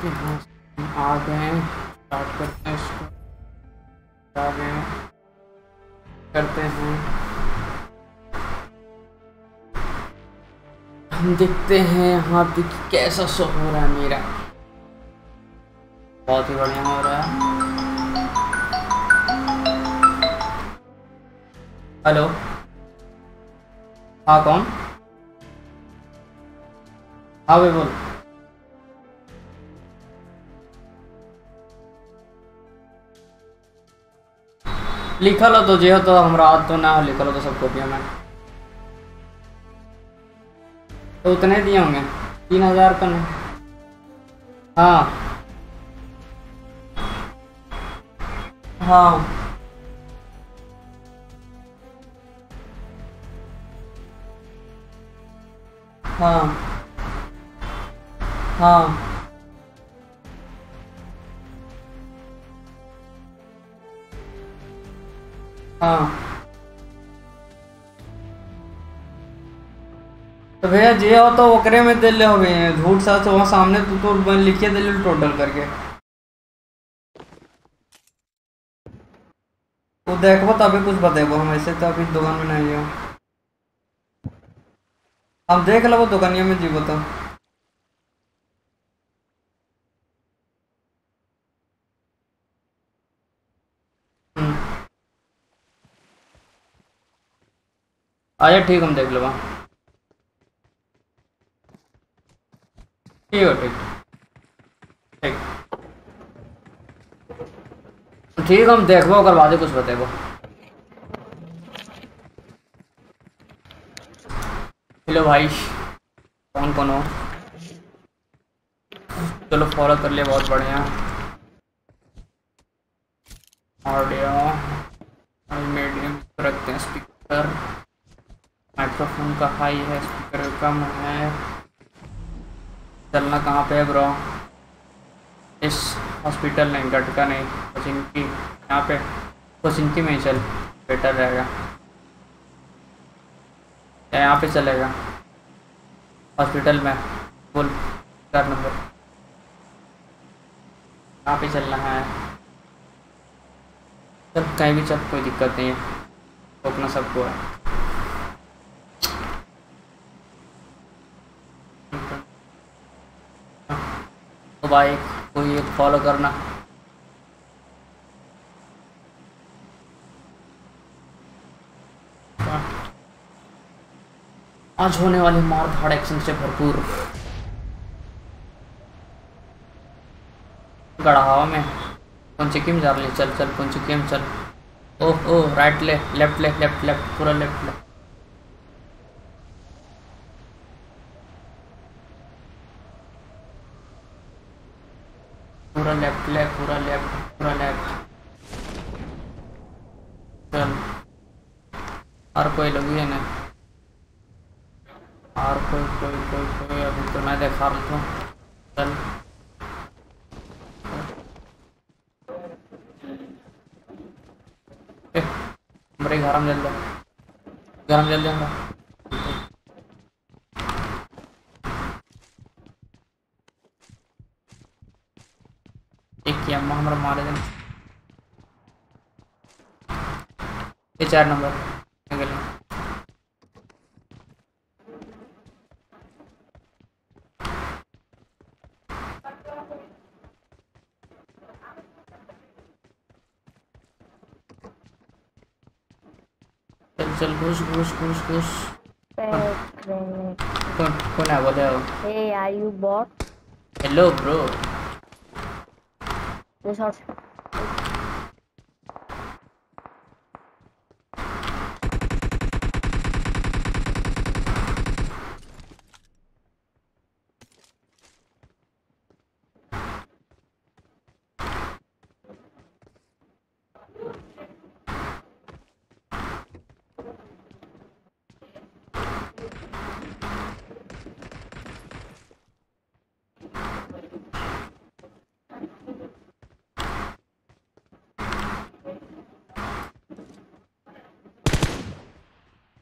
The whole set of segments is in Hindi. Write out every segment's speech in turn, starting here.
यहाँ से आ गए, स्टार्ट करते हैं इसको। आ गए, करते हैं, हम देखते हैं यहाँ पे कि कैसा शो हो रहा है मेरा। बहुत ही बढ़िया हो रहा है। हेलो, हाँ कौन? हाँ भाई बोल। लिखल हो तो जे हो तो हमरा तो ना लिखल हो तो सब कॉपी में तो उतने दिए होंगे, 3000 का नहीं। हाँ हाँ हाँ हाँ हाँ। तो भैया जे हो तो ओकरे में दे ले होगे, झूठ सच वहाँ सामने तो लिखे दे ले टोटल करके। वो देखबो तभी कुछ बतेबो, हम ऐसे तो अभी दुकान में नहीं हो। हम देख लो दुकानिया में जीवो तो। आया ठीक, हम देख लो वहाँ। ठीक हो, ठीक ठीक ठीक, हम देखबो ओकर बाद कुछ बतेबो। हेलो भाई, कौन कौन हो? चलो फॉलो कर लिया, बहुत बढ़िया। ऑडियो मीडियम रखते हैं, स्पीकर माइक्रोफोन का हाई है, स्पीकर कम है। चलना कहाँ पे है ब्रो? इस हॉस्पिटल नहीं, गटका नहीं, कोचिंकी यहाँ पे, कोचिंकी में ही चल, बेटर रहेगा। या यहाँ पे चलेगा हॉस्पिटल में, बोल 4 नंबर, यहाँ पे चलना है। चल कहीं भी चल, कोई दिक्कत नहीं है, रोकना सबको है। तो भाई कोई एक फॉलो करना। आज होने वाली मार धाड़ एक्शन से भरपूर। गढ़ावा में पंचकी में जा रही, चल चल पंचकी में चल। ओह ओह, राइट ले, लेफ्ट ले, लेफ्ट लेफ्ट, पूरा लेफ्ट ले। पूरा लेफ्ट ले, पूरा लेफ्ट, पूरा लेफ्ट। चल, और कोई लोग ही है ना? और कोई कोई कोई कोई अभी तो मैं देखा रहा हूँ। चल मेरे घर में जल्दी, घर में जल्दी आऊँगा। एक किया अम्मा हमारा मारे दिन। ये 4 नंबर अगले। चल चल, घुस घुस घुस घुस। कौन है बोले हो? Hey, are you bot? Hello bro. This shot.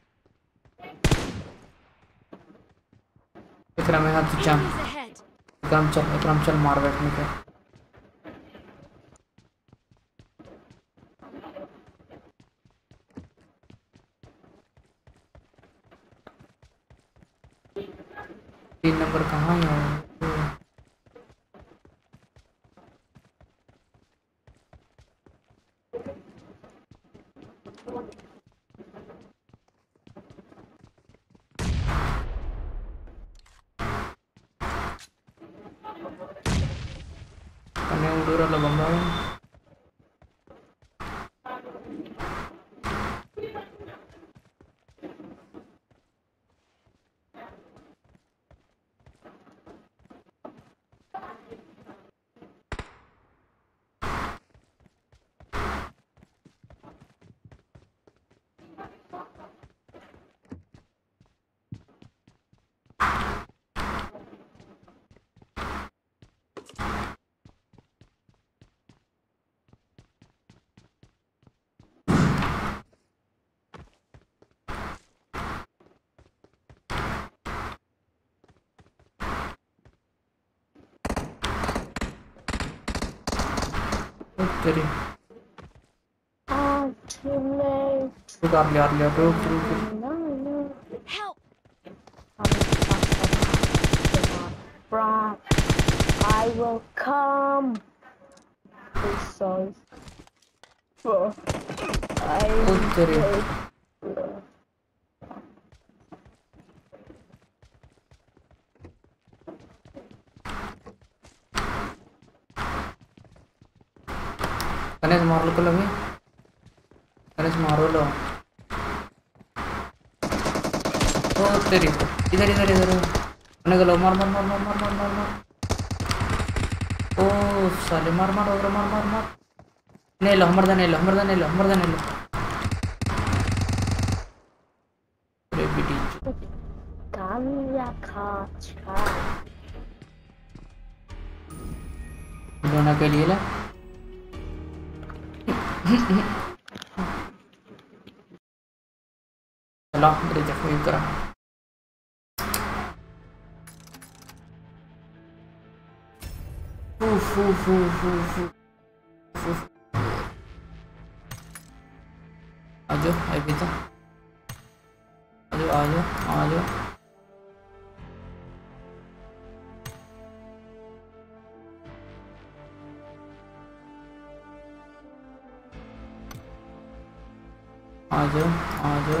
इतना मैं हाथ जंप, विक्रम चल मार बैठने के। तीन नंबर कहाँ है? कने उड़ूरा लगंबा है। तेरी रुक आ लिया रुक Help! I will come. तेरी गणेश मार लो कल अभी। गणेश मारो लो। ओ तेरी इधर इधर इधर गणेश गलो मार मार मार मार मार मार मार मार। ओ साले मार मार मार मार मार मार। नहीं लो हमर दा नहीं लो हमर दा नहीं लो हमर दा नहीं लो। अरे बेटी दोनों के लिए ला। चलो मेरे जख्मी करा। आजो आई बेटा आजो आजो आजो आजो आजो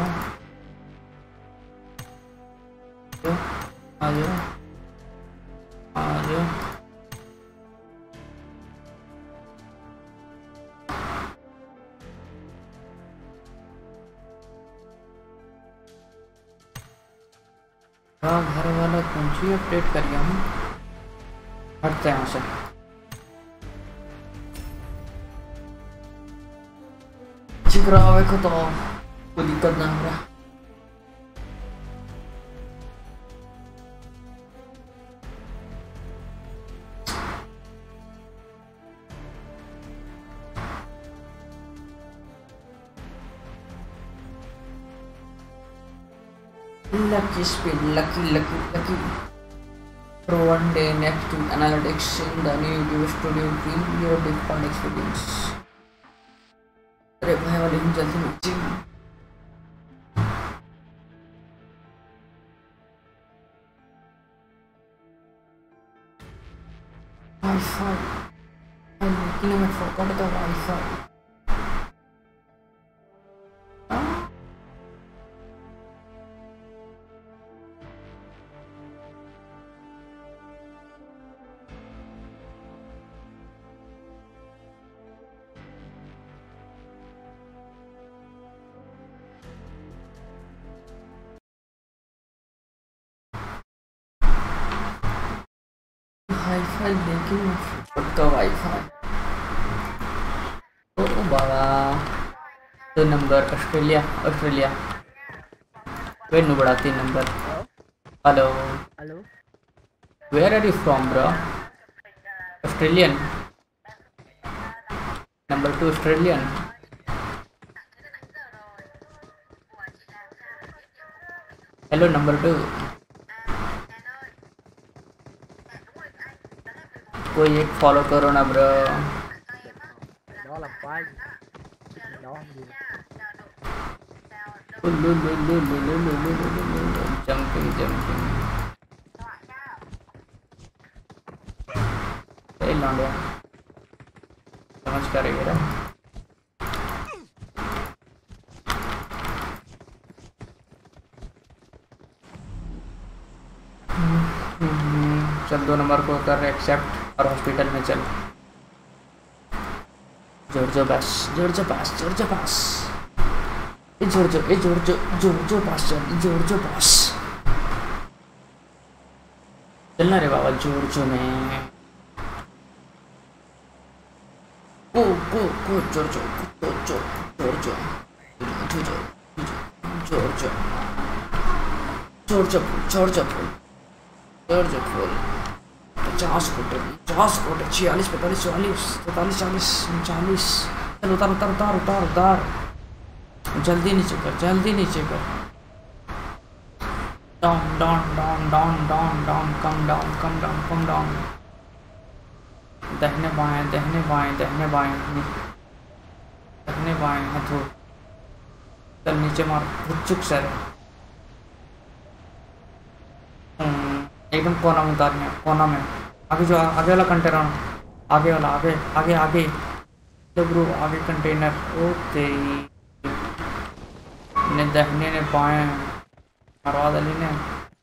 आजो आजो घर वाला कुंजी अपडेट करिए हम हटते हैं यहाँ से। चिकरावे को तो कोई दिक्कत ना हो रहा। Lucky speed, lucky. For one day next to analytics in the new Visual Studio feel your default experience. अरे भाई वाले हम जल्दी मची। Wi-Fi. I'm looking at forgot the Wi-Fi. Wifi लेकिन पक्का वाईफाई। ओ बाबा 2 नंबर ऑस्ट्रेलिया वे नु बड़ा 3 नंबर। Hello where are you from bro? Australian नंबर 2 ऑस्ट्रेलियन। हेलो नंबर 2 कोई एक फॉलो करो ना bro. đó làm quái gì? Đó làm gì? Jumping jumping ए लौंडिया समझ कर रही है। चल 2 नंबर को कर एक्सेप्ट और हॉस्पिटल में चल। जोड़ पास जोड़ पास जोड़ पास जोड़ पास चलना रे बाबा जोड़ में को जोड़ फुल 50 फुट 46 45 44 43 40 39 चल उतार जल्दी नीचे कर डाउन कम डाउन दाहिने बाएं हाथ चल नीचे मार चुक सर एकदम कोना में उतारने कोना में आगे जो आगे वाला कंटेनर आगे तो ब्रो आगे कंटेनर ओके ने दाहिने ने बाएं मरवा दली ने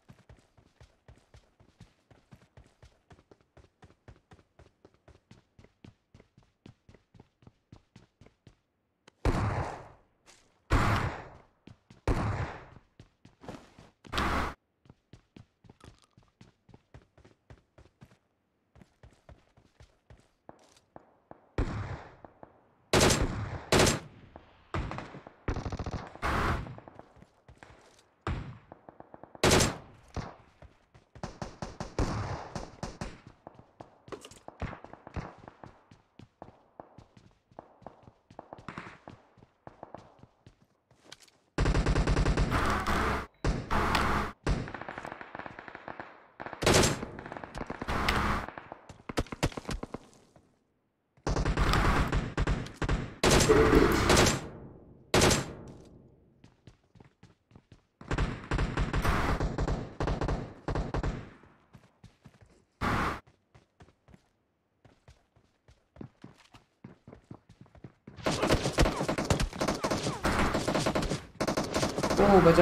बचा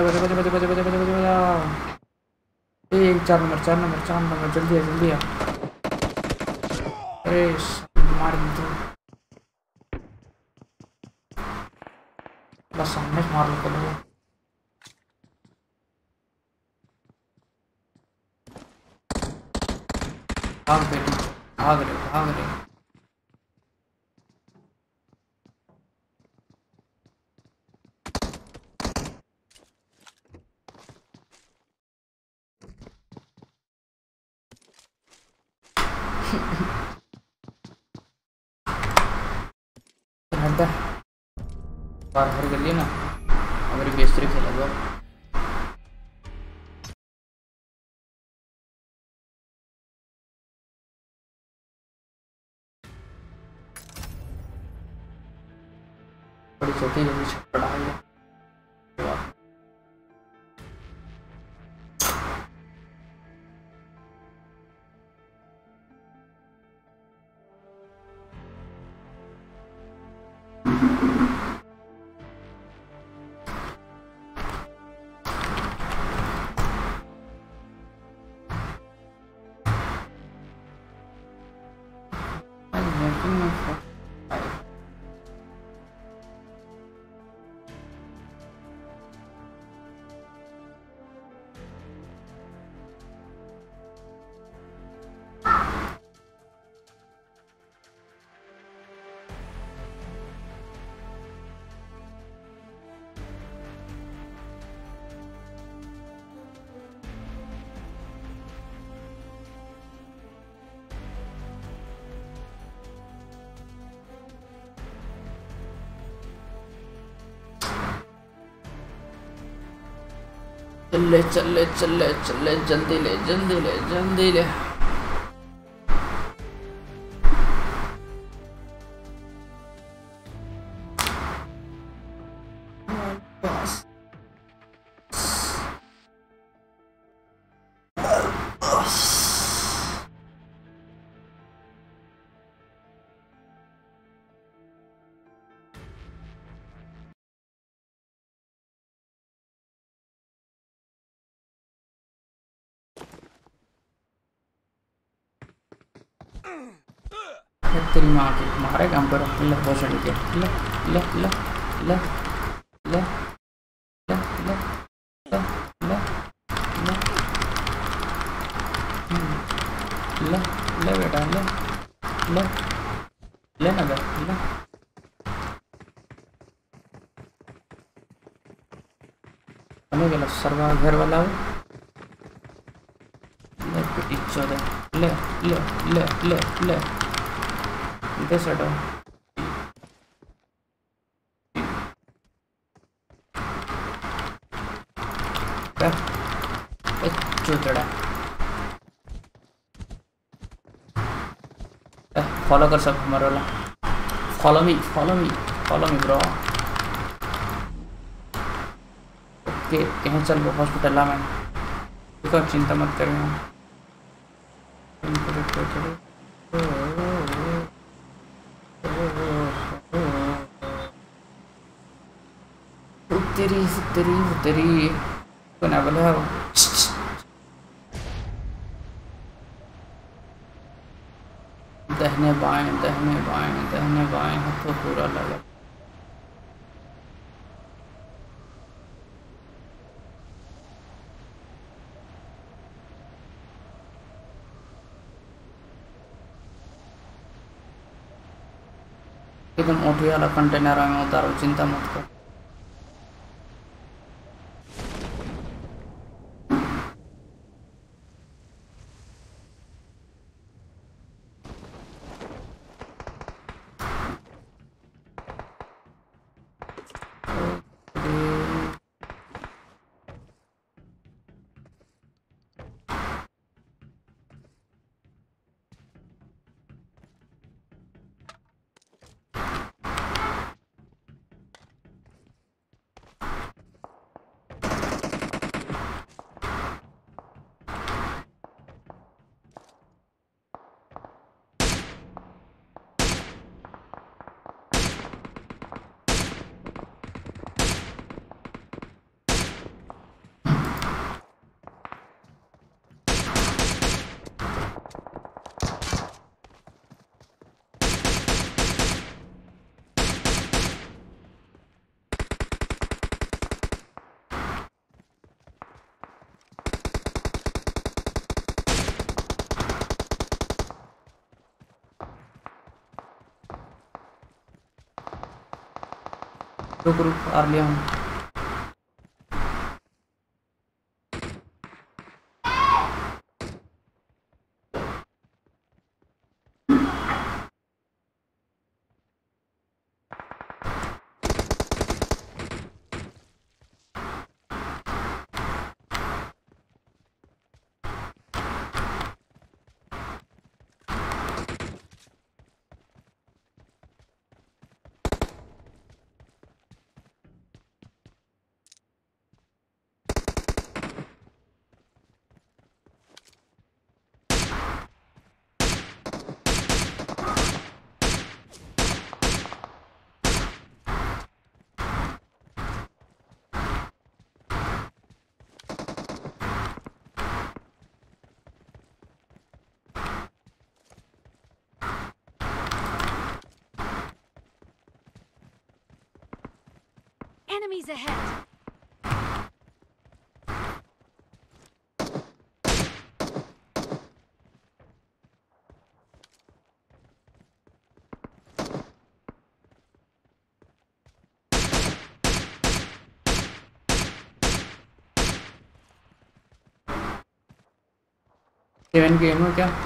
एक 4 नंबर जल्दी आ अरे मार दो बस सामने मार लो करो भाग रहे बाहर कर लिए ना हमारी बेस्तरी खेला हुआ बड़ी छोटी पड़ा है चल जल्दी ले तेरी माँ की मारे काम करो। ले बहुत चढ़ गया। ले ले ले ले ले ले ले ले ले ले ले बेटा ले ले ले ना बेटा ले। बने गेला सर्वा घर वाला हो। ले बेटी चौदह ले ले ले ले ले इधर से हटो। क्या चौतड़ा फॉलो कर सब हमारे वाला। Follow me bro. ओके कहीं चल वो हॉस्पिटल में तो चिंता मत करें। तेरी तेरी तेरी बना बोला दहने बाएं हाथों पूरा लगा। एकदम ओटी वाला कंटेनर में उतारो चिंता मत कर। रुक आ लिया हूँ। Enemies ahead! सेवन गेम है क्या?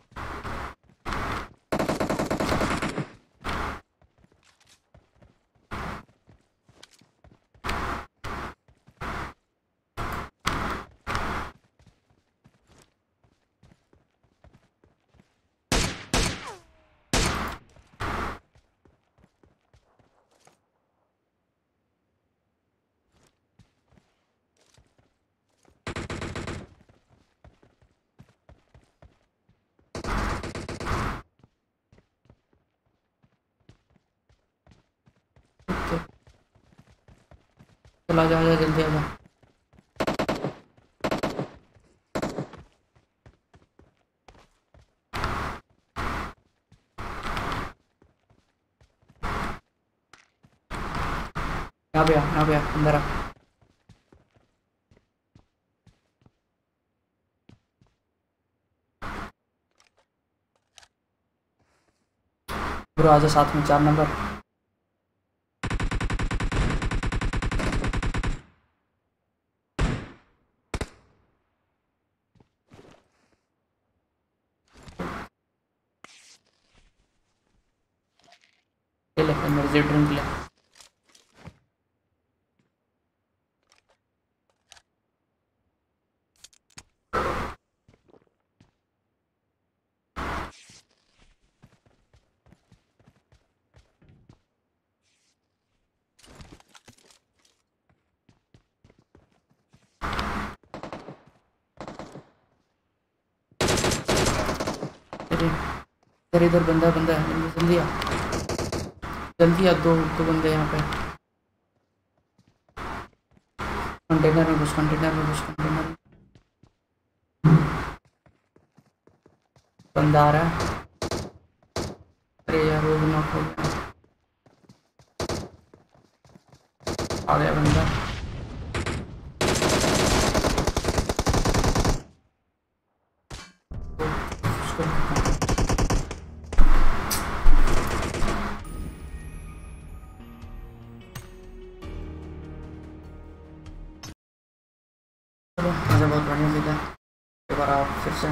चला जा जल्दी आ जा। यहाँ पे आ अंदर आ। ब्रो आजा साथ में 4 नंबर। ले एनर्जी ड्रिंक ले। इधर बंदा है जल्दी आ जल्दी आ। दो बंदे यहाँ पे। कंटेनर में घुस कंटेनर बंदा आ रहा है। अरे यार वो भी नॉक हो गया। आ गया बंदा। मज़ा बहुत बढ़िया सीखा। एक बार आओ फिर से।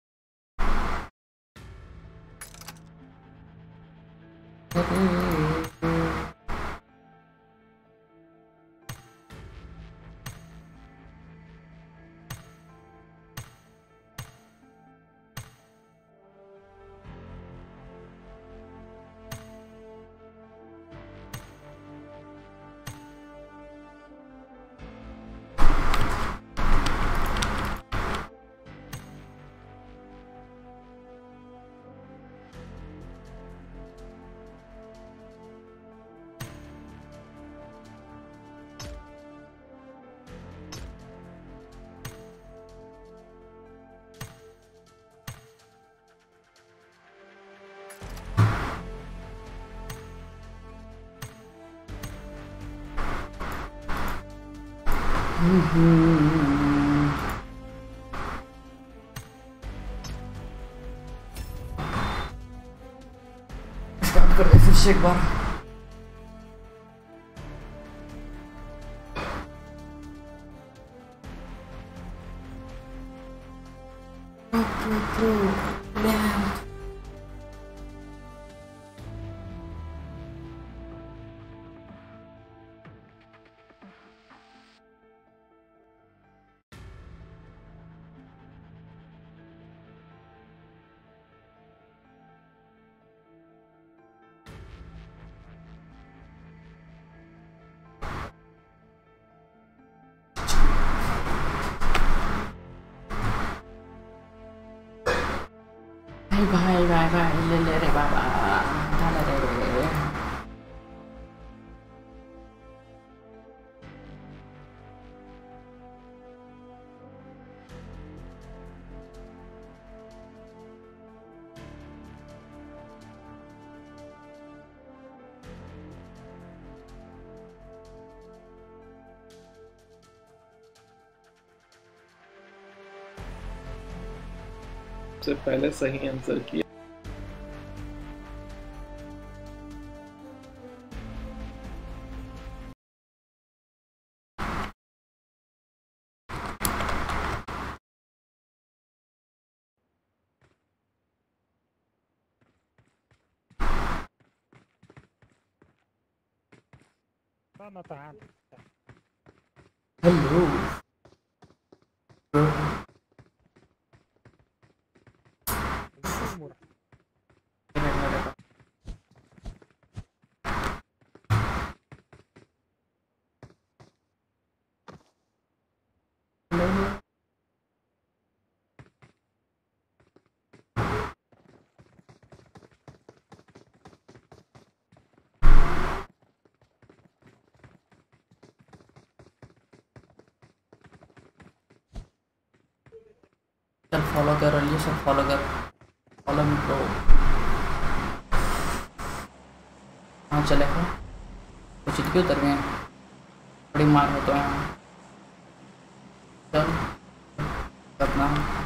स्टार्ट कर दे फिर से एक बार। भाई ले रे बाबा ढाला रे। से पहले सही आंसर किया। हेलो चल फॉलो कर रही है सब फॉलो कर। Follow me bro. हाँ चले कुछ क्यों उतर गए। बड़ी मार हो तो यहाँ। चल अपना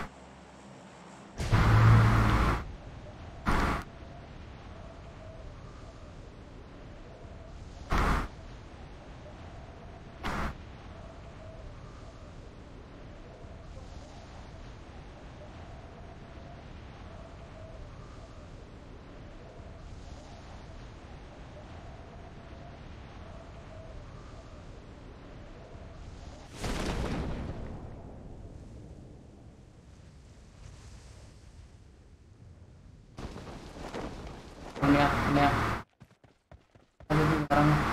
नया नया अभी भी गरम है।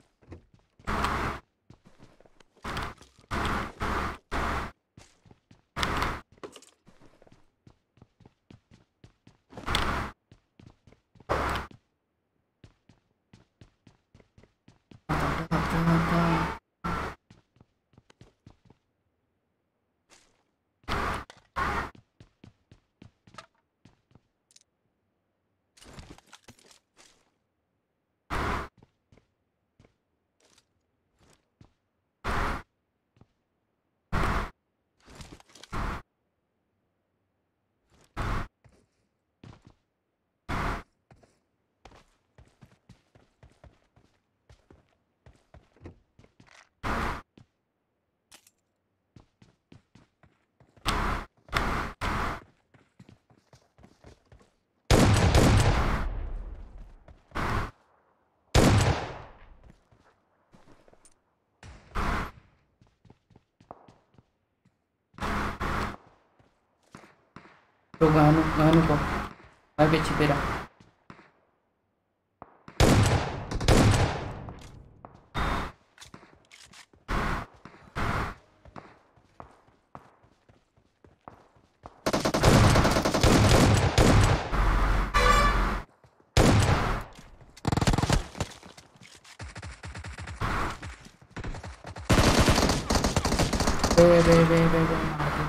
तो गहनू को मैं भी छिपे रहा। बे मार दिया।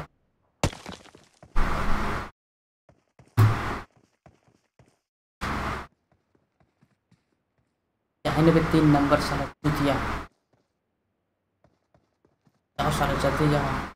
कहने पे 3 नंबर साला दिया। जाओ साला जल्दी जाओ।